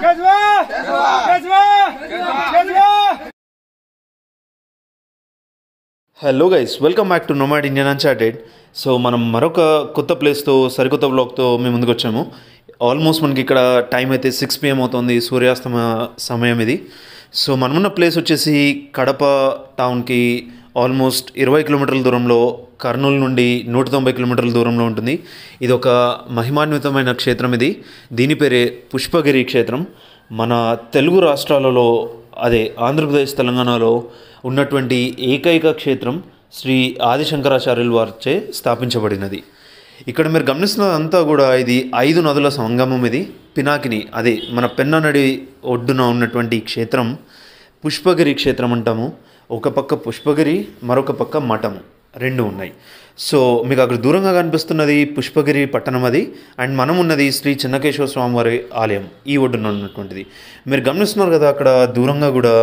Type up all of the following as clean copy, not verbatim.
Hello guys, welcome back to nomad Indian uncharted. So మనం మరొక కొత్త ప్లేస్తో సరికొత్త బ్లాగ్తో మేము ముందుకు వచ్చాము. ఆల్మోస్ట్ మనకి ఇక్కడ టైం అయితే 6 PM అవుతుంది, సూర్యాస్తమ సమయం ఇది. సో మనమున్న ప్లేస్ వచ్చేసి కడప టౌన్కి ఆల్మోస్ట్ 20 కిలోమీటర్ల దూరంలో, కర్నూలు నుండి 190 కిలోమీటర్ల దూరంలో ఉంటుంది. ఇది ఒక మహిమాన్వితమైన క్షేత్రం. ఇది దీని పేరే పుష్పగిరి క్షేత్రం. మన తెలుగు రాష్ట్రాలలో, అదే ఆంధ్రప్రదేశ్ తెలంగాణలో ఉన్నటువంటి ఏకైక క్షేత్రం శ్రీ ఆదిశంకరాచార్యుల వారిచే స్థాపించబడినది. ఇక్కడ మీరు గమనిస్తున్నదంతా కూడా ఇది 5 నదుల సంగమం. ఇది పినాకిని, అదే మన పెన్నా నది ఒడ్డున ఉన్నటువంటి క్షేత్రం పుష్పగిరి క్షేత్రం అంటాము. ఒక పక్క పుష్పగిరి, మరొక పక్క మఠము, రెండు ఉన్నాయి. సో మీకు అక్కడ దూరంగా కనిపిస్తున్నది పుష్పగిరి పట్టణం అది, అండ్ మనం ఉన్నది శ్రీ చెన్నకేశవ స్వామివారి ఆలయం ఈ ఒడ్డున ఉన్నటువంటిది. మీరు గమనిస్తున్నారు కదా, అక్కడ దూరంగా కూడా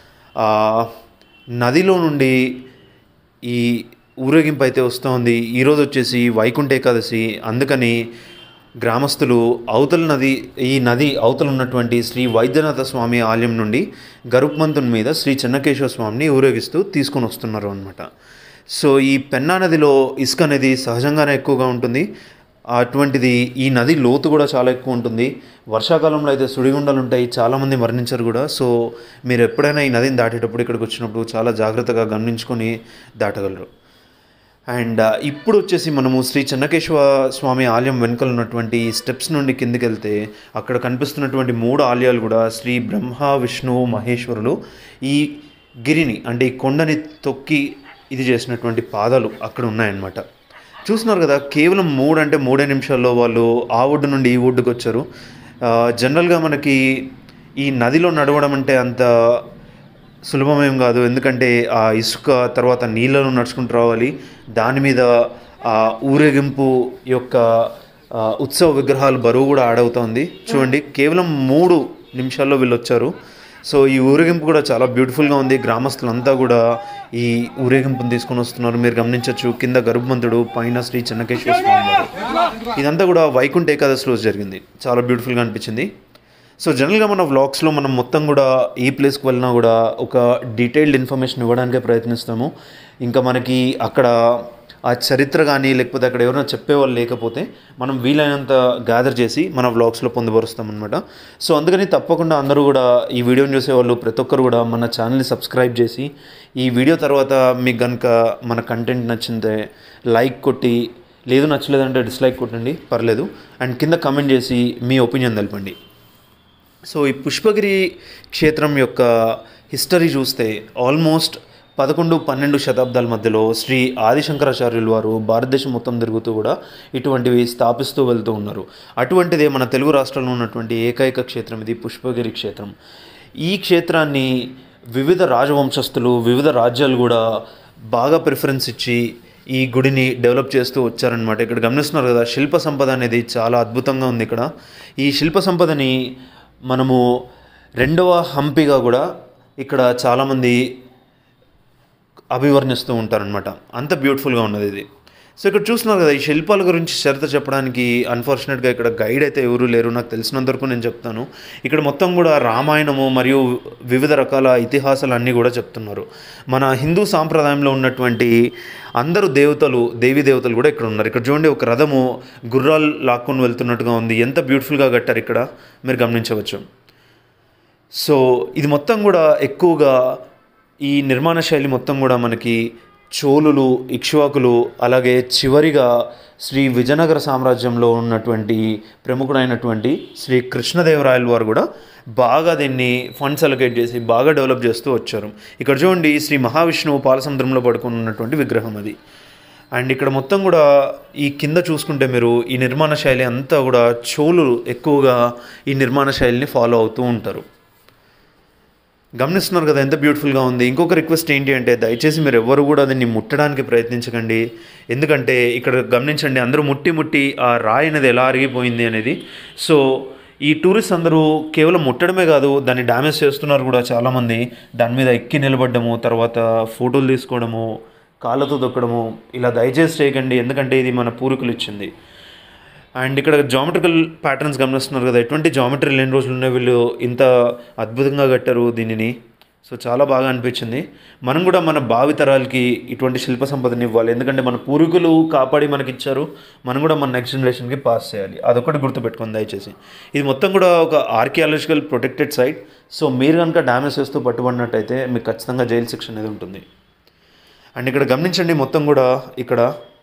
నదిలో నుండి ఈ ఊరేగింపు అయితే వస్తుంది. ఈరోజు వచ్చేసి వైకుంఠ ఏకాదశి, అందుకని గ్రామస్తులు ఈ నది అవతల ఉన్నటువంటి శ్రీ వైద్యనాథ స్వామి ఆలయం నుండి గరుత్మంతుని మీద శ్రీ చెన్నకేశవ స్వామిని ఊరేగిస్తూ తీసుకొని వస్తున్నారు అన్నమాట. సో ఈ పెన్నా నదిలో ఇసుక అనేది సహజంగానే ఎక్కువగా ఉంటుంది. అటువంటిది ఈ నది లోతు కూడా చాలా ఎక్కువ ఉంటుంది. వర్షాకాలంలో అయితే సుడిగుండాలు ఉంటాయి, చాలామంది మరణించారు కూడా. సో మీరు ఎప్పుడైనా ఈ నదిని దాటేటప్పుడు, ఇక్కడికి వచ్చినప్పుడు చాలా జాగ్రత్తగా గమనించుకొని దాటగలరు. అండ్ ఇప్పుడు వచ్చేసి మనము శ్రీ చెన్నకేశవ స్వామి ఆలయం వెనుకలు ఉన్నటువంటి స్టెప్స్ నుండి కిందికి వెళ్తే అక్కడ కనిపిస్తున్నటువంటి 3 ఆలయాలు కూడా శ్రీ బ్రహ్మ విష్ణు మహేశ్వరులు ఈ గిరిని, అంటే ఈ కొండని తొక్కి ఇది చేసినటువంటి పాదాలు అక్కడ ఉన్నాయన్నమాట. చూస్తున్నారు కదా, కేవలం 3 నిమిషాల్లో వాళ్ళు ఆ ఒడ్డు నుండి ఈ ఒడ్డుకు వచ్చారు. జనరల్గా మనకి ఈ నదిలో నడవడం అంటే అంత సులభమేం కాదు, ఎందుకంటే ఆ ఇసుక తర్వాత నీళ్ళను నడుచుకుంటూ రావాలి. దాని మీద ఊరేగింపు యొక్క ఉత్సవ విగ్రహాలు బరువు కూడా ఆడవుతోంది. చూడండి, కేవలం 3 నిమిషాల్లో వీళ్ళు వచ్చారు. సో ఈ ఊరేగింపు కూడా చాలా బ్యూటిఫుల్గా ఉంది. గ్రామస్తులంతా కూడా ఈ ఊరేగింపుని తీసుకొని వస్తున్నారు. మీరు గమనించవచ్చు, కింద గరుత్మంతుడు, పైన శ్రీ చెన్నకేశ్వర స్వామి వారు. ఇదంతా కూడా వైకుంఠ ఏకాదశి రోజు జరిగింది. చాలా బ్యూటిఫుల్గా అనిపించింది. సో జనరల్గా మన వ్లాగ్స్లో మనం మొత్తం కూడా ఏ ప్లేస్కి వెళ్ళినా కూడా ఒక డీటెయిల్డ్ ఇన్ఫర్మేషన్ ఇవ్వడానికే ప్రయత్నిస్తాము. ఇంకా మనకి అక్కడ ఆ చరిత్ర కానీ, లేకపోతే అక్కడ ఎవరైనా చెప్పేవాళ్ళు లేకపోతే మనం వీలైనంత గ్యాదర్ చేసి మన వ్లాగ్స్లో పొందుపరుస్తాం అనమాట. సో అందుకని తప్పకుండా అందరూ కూడా ఈ వీడియోని చూసేవాళ్ళు ప్రతి ఒక్కరు కూడా మన ఛానల్ని సబ్స్క్రైబ్ చేసి, ఈ వీడియో తర్వాత మీకు కనుక మన కంటెంట్ నచ్చితే లైక్ కొట్టి, లేదు నచ్చలేదంటే డిస్లైక్ కొట్టండి, పర్లేదు. అండ్ కింద కమెంట్ చేసి మీ ఒపీనియన్ తెలపండి. సో ఈ పుష్పగిరి క్షేత్రం యొక్క హిస్టరీ చూస్తే ఆల్మోస్ట్ 11-12 శతాబ్దాల మధ్యలో శ్రీ ఆదిశంకరాచార్యులు వారు భారతదేశం మొత్తం తిరుగుతూ కూడా ఇటువంటివి స్థాపిస్తూ వెళ్తూ ఉన్నారు. అటువంటిదే మన తెలుగు రాష్ట్రంలో ఉన్నటువంటి ఏకైక క్షేత్రం ఇది పుష్పగిరి క్షేత్రం. ఈ క్షేత్రాన్ని వివిధ రాజవంశస్థులు, వివిధ రాజ్యాలు కూడా బాగా ప్రిఫరెన్స్ ఇచ్చి ఈ గుడిని డెవలప్ చేస్తూ వచ్చారనమాట. ఇక్కడ గమనిస్తున్నారు కదా, శిల్ప సంపద అనేది చాలా అద్భుతంగా ఉంది. ఇక్కడ ఈ శిల్ప సంపదని మనము 2వ హంపిగా కూడా ఇక్కడ చాలామంది అభివర్ణిస్తూ ఉంటారనమాట. అంత బ్యూటిఫుల్గా ఉన్నది ఇది. సో ఇక్కడ చూస్తున్నారు కదా, ఈ శిల్పాల గురించి చరిత్ర చెప్పడానికి అన్ఫార్చునేట్గా ఇక్కడ గైడ్ అయితే ఎవరూ లేరు. నాకు తెలిసినంతవరకు నేను చెప్తాను. ఇక్కడ మొత్తం కూడా రామాయణము మరియు వివిధ రకాల ఇతిహాసాలు అన్నీ కూడా చెప్తున్నారు. మన హిందూ సాంప్రదాయంలో ఉన్నటువంటి అందరూ దేవీ దేవతలు కూడా ఇక్కడ ఉన్నారు. ఇక్కడ చూడండి, ఒక రథము గుర్రాలు లాక్కొని వెళ్తున్నట్టుగా ఉంది. ఎంత బ్యూటిఫుల్గా కట్టారు ఇక్కడ మీరు గమనించవచ్చు. సో ఇది మొత్తం కూడా ఎక్కువగా ఈ నిర్మాణ శైలి మొత్తం కూడా మనకి చోళులు, ఇక్ష్వాకులు, అలాగే చివరిగా శ్రీ విజయనగర సామ్రాజ్యంలో ఉన్నటువంటి ప్రముఖుడైనటువంటి శ్రీ కృష్ణదేవరాయల వారు కూడా బాగా దీన్ని ఫండ్స్ అలొకేట్ చేసి బాగా డెవలప్ చేస్తూ వచ్చారు. ఇక్కడ చూడండి, శ్రీ మహావిష్ణువు పాలసముద్రంలో పడుకుని ఉన్నటువంటి విగ్రహం అది. అండ్ ఇక్కడ మొత్తం కూడా ఈ కింద చూసుకుంటే మీరు ఈ నిర్మాణ శైలి అంతా కూడా చోళులు ఎక్కువగా ఈ నిర్మాణ శైలిని ఫాలో అవుతూ ఉంటారు. గమనిస్తున్నారు కదా, ఎంత బ్యూటిఫుల్గా ఉంది. ఇంకొక రిక్వెస్ట్ ఏంటి అంటే, దయచేసి మీరు ఎవరు కూడా దీన్ని ముట్టడానికి ప్రయత్నించకండి. ఎందుకంటే ఇక్కడ గమనించండి, అందరూ ముట్టి ఆ రాయి అనేది ఎలా అరిగిపోయింది అనేది. సో ఈ టూరిస్ట్ అందరూ కేవలం ముట్టడమే కాదు, దాన్ని డ్యామేజ్ చేస్తున్నారు కూడా చాలామంది. దాని మీద ఎక్కి నిలబడ్డము, తర్వాత ఫోటోలు తీసుకోవడము, కాళ్ళతో దొక్కడము, ఇలా దయచేసి చేయకండి. ఎందుకంటే ఇది మన పూర్వీకులు ఇచ్చింది. అండ్ ఇక్కడ జామెట్రికల్ ప్యాటర్న్స్ గమనిస్తున్నారు కదా, ఎటువంటి జామెట్రీ లేని రోజులు ఉన్నాయి, వీళ్ళు ఇంత అద్భుతంగా కట్టారు దీనిని. సో చాలా బాగా అనిపించింది. మనం కూడా మన భావితరాలకి ఇటువంటి శిల్ప సంపదను ఇవ్వాలి, ఎందుకంటే మన పూర్వీకులు కాపాడి మనకి ఇచ్చారు, మనం కూడా మన నెక్స్ట్ జనరేషన్కి పాస్ చేయాలి. అదొకటి గుర్తుపెట్టుకోండి దయచేసి. ఇది మొత్తం కూడా ఒక ఆర్కియాలజికల్ ప్రొటెక్టెడ్ సైట్. సో మీరు కనుక డ్యామేజ్ చేస్తూ పట్టుబడినట్టయితే మీకు ఖచ్చితంగా జైలు శిక్ష అనేది ఉంటుంది. అండ్ ఇక్కడ గమనించండి, మొత్తం కూడా ఇక్కడ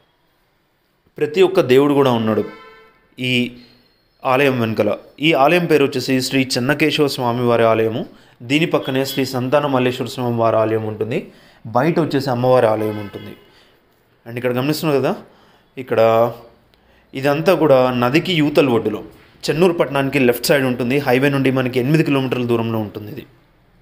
ప్రతి ఒక్క దేవుడు కూడా ఉన్నాడు ఈ ఆలయం వెనుకల. ఈ ఆలయం పేరు వచ్చేసి శ్రీ చెన్నకేశవ స్వామి వారి ఆలయము. దీని పక్కనే శ్రీ సంతాన మల్లేశ్వర స్వామి వారి ఆలయం ఉంటుంది, బయట వచ్చేసి అమ్మవారి ఆలయం ఉంటుంది. అండ్ ఇక్కడ గమనిస్తున్నారు కదా, ఇక్కడ ఇదంతా కూడా నదికి యూతల ఒడ్డులో చెన్నూరు పట్టణానికి లెఫ్ట్ సైడ్ ఉంటుంది. హైవే నుండి మనకి 8 కిలోమీటర్ల దూరంలో ఉంటుంది ఇది.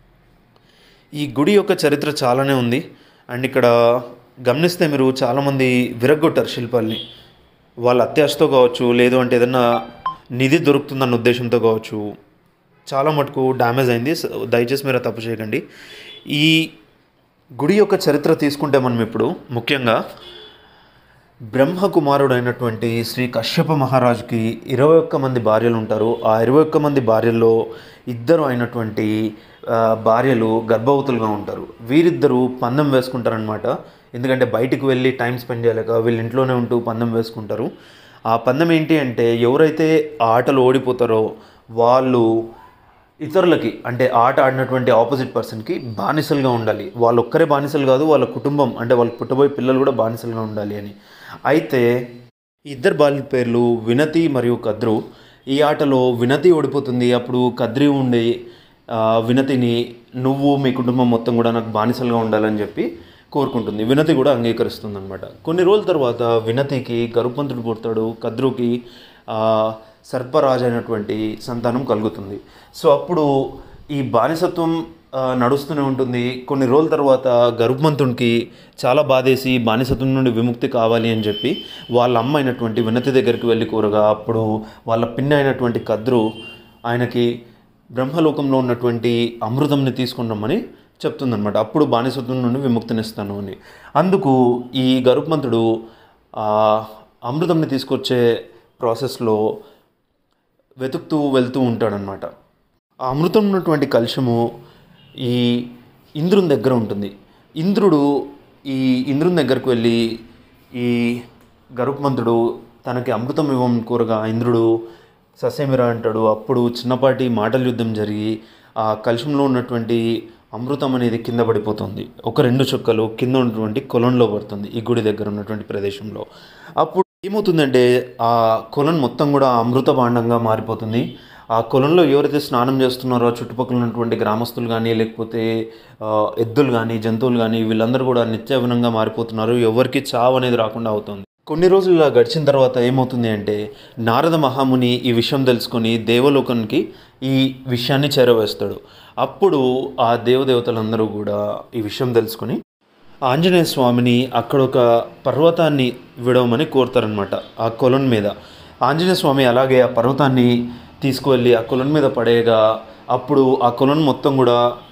ఈ గుడి యొక్క చరిత్ర చాలానే ఉంది. అండ్ ఇక్కడ గమనిస్తే మీరు చాలామంది విరగ్గొట్టారు శిల్పాల్ని, వాళ్ళ అత్యాశతో కావచ్చు, లేదు అంటే ఏదన్నా నిధి దొరుకుతుందన్న ఉద్దేశంతో కావచ్చు, చాలా మటుకు డ్యామేజ్ అయింది. దయచేసి మీరు తప్పు చేయకండి. ఈ గుడి యొక్క చరిత్ర తీసుకుంటే మనం ఇప్పుడు ముఖ్యంగా బ్రహ్మకుమారుడు అయినటువంటి శ్రీ కశ్యప మహారాజుకి 21 మంది భార్యలు ఉంటారు. ఆ 21 మంది భార్యల్లో 2 అయినటువంటి భార్యలు గర్భవతులుగా ఉంటారు. వీరిద్దరూ పందెం వేసుకుంటారనమాట. ఎందుకంటే బయటికి వెళ్ళి టైం స్పెండ్ చేయలేక వీళ్ళు ఇంట్లోనే ఉంటూ పందెం వేసుకుంటారు. ఆ పందెం ఏంటి అంటే, ఎవరైతే ఆ ఆటలు ఓడిపోతారో వాళ్ళు ఇతరులకి, అంటే ఆట ఆడినటువంటి ఆపోజిట్ పర్సన్కి బానిసలుగా ఉండాలి. వాళ్ళు ఒక్కరే బానిసలు కాదు, వాళ్ళ కుటుంబం అంటే వాళ్ళకి పుట్టబోయే పిల్లలు కూడా బానిసలుగా ఉండాలి అని. అయితే ఇద్దరు బాలిక పేర్లు వినతి మరియు కద్రు. ఈ ఆటలో వినతి ఓడిపోతుంది. అప్పుడు కద్రి ఉండి వినతిని, నువ్వు మీ కుటుంబం మొత్తం కూడా నాకు బానిసలుగా ఉండాలని చెప్పి కోరుకుంటుంది. వినతి కూడా అంగీకరిస్తుంది అనమాట. కొన్ని రోజుల తర్వాత వినతికి గరుత్మంతుడు పుడతాడు, కద్రుకి సర్పరాజు అయినటువంటి సంతానం కలుగుతుంది. సో అప్పుడు ఈ బానిసత్వం నడుస్తూనే ఉంటుంది. కొన్ని రోజుల తర్వాత గరుత్మంతుడికి చాలా బాధేసి బానిసత్వం నుండి విముక్తి కావాలి అని చెప్పి వాళ్ళ అమ్మ అయినటువంటి వినతి దగ్గరికి వెళ్ళి కోరగా, అప్పుడు వాళ్ళ పిన్ని అయినటువంటి కద్రు ఆయనకి బ్రహ్మలోకంలో ఉన్నటువంటి అమృతంని తీసుకున్నామని చెప్తుందనమాట. అప్పుడు బానిసత్వం నుండి విముక్తినిస్తాను అని. అందుకు ఈ గరుత్మంతుడు అమృతంని తీసుకొచ్చే ప్రాసెస్లో వెతుకుతూ వెళ్తూ ఉంటాడనమాట. ఆ అమృతం ఉన్నటువంటి కలశము ఈ ఇంద్రుని దగ్గర ఉంటుంది. ఇంద్రుడు ఈ ఇంద్రుని దగ్గరకు వెళ్ళి ఈ గరుత్మంతుడు తనకి అమృతం ఇవ్వమని కోరగా ఇంద్రుడు ససేమిరా అంటాడు. అప్పుడు చిన్నపాటి మాటల యుద్ధం జరిగి ఆ కలశంలో ఉన్నటువంటి అమృతం అనేది కింద పడిపోతుంది. ఒక 2 చుక్కలు కింద ఉన్నటువంటి కొలంలో పడుతుంది ఈ గుడి దగ్గర ఉన్నటువంటి ప్రదేశంలో. అప్పుడు ఏమవుతుందంటే ఆ కొలను మొత్తం కూడా అమృత భాండంగా మారిపోతుంది. ఆ కొలంలో ఎవరైతే స్నానం చేస్తున్నారో చుట్టుపక్కల ఉన్నటువంటి గ్రామస్తులు కానీ, లేకపోతే ఎద్దులు కానీ, జంతువులు కానీ, వీళ్ళందరూ కూడా నిత్యవనంగా మారిపోతున్నారు. ఎవరికి చావు అనేది రాకుండా అవుతుంది. కొన్ని రోజులు ఇలా గడిచిన తర్వాత ఏమవుతుంది అంటే, నారద మహాముని ఈ విషయం తెలుసుకొని దేవలోకానికి ఈ విషయాన్ని చేరవేస్తాడు. అప్పుడు ఆ దేవదేవతలందరూ కూడా ఈ విషయం తెలుసుకొని ఆంజనేయ స్వామిని అక్కడ ఒక పర్వతాన్ని విడవమని కోరుతారనమాట. ఆ కొలను మీద ఆంజనేయ స్వామి అలాగే ఆ పర్వతాన్ని తీసుకువెళ్ళి ఆ కొలను మీద పడేయగా, అప్పుడు ఆ కొలను మొత్తం కూడా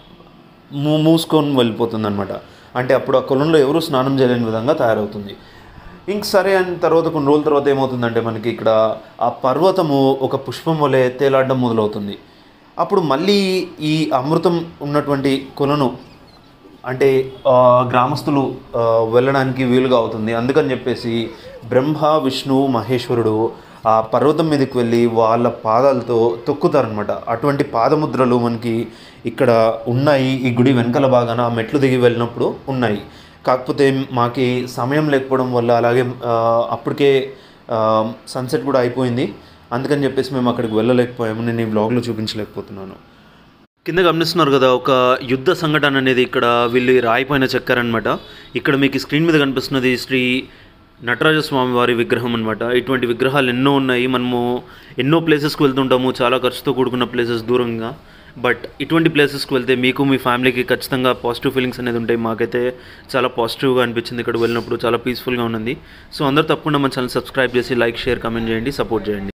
మూసుకొని వెళ్ళిపోతుంది అనమాట. అంటే అప్పుడు ఆ కొలంలో ఎవరు స్నానం చేయలేని విధంగా తయారవుతుంది. ఇంక సరే అని తర్వాత కొన్ని రోజుల తర్వాత ఏమవుతుందంటే, మనకి ఇక్కడ ఆ పర్వతము ఒక పుష్పం వలె తేలాడడం మొదలవుతుంది. అప్పుడు మళ్ళీ ఈ అమృతం ఉన్నటువంటి కొలను అంటే గ్రామస్తులు వెళ్ళడానికి వీలుగా అవుతుంది. అందుకని చెప్పేసి బ్రహ్మ, విష్ణువు, మహేశ్వరుడు ఆ పర్వతం మీదకి వెళ్ళి వాళ్ళ పాదాలతో తొక్కుతారనమాట. అటువంటి పాదముద్రలు మనకి ఇక్కడ ఉన్నాయి. ఈ గుడి వెనకాల భాగాన ఆ మెట్లు దిగి వెళ్ళినప్పుడు ఉన్నాయి. కాకపోతే మాకి సమయం లేకపోవడం వల్ల, అలాగే అప్పటికే సన్సెట్ కూడా అయిపోయింది, అందుకని చెప్పేసి మేము అక్కడికి వెళ్ళలేకపోయాము. నేను ఈ వ్లాగ్లో చూపించలేకపోతున్నాను. కింద గమనిస్తున్నారు కదా, ఒక యుద్ధ సంఘటన అనేది ఇక్కడ వీళ్ళు రాయి పైన చెక్కారనమాట. ఇక్కడ మీకు స్క్రీన్ మీద కనిపిస్తున్నది శ్రీ నటరాజస్వామి వారి విగ్రహం అనమాట. ఇటువంటి విగ్రహాలు ఎన్నో ఉన్నాయి. మనము ఎన్నో ప్లేసెస్కి వెళ్తుంటాము, చాలా ఖర్చుతో కూడుకున్న ప్లేసెస్ దూరంగా. బట్ ఇటువంటి ప్లేసెస్కి వెళ్తే మీకు మీ ఫ్యామిలీకి ఖచ్చితంగా పాజిటివ్ ఫీలింగ్స్ అనేది ఉంటాయి. మాకైతే చాలా పాజిటివ్గా అనిపించింది ఇక్కడ వెళ్ళినప్పుడు, చాలా పీస్ఫుల్గా ఉన్నది. సో అందరూ తప్పకుండా మన ఛానల్ సబ్స్క్రైబ్ చేసి లైక్, షేర్, కామెంట్ చేయండి, సపోర్ట్ చేయండి.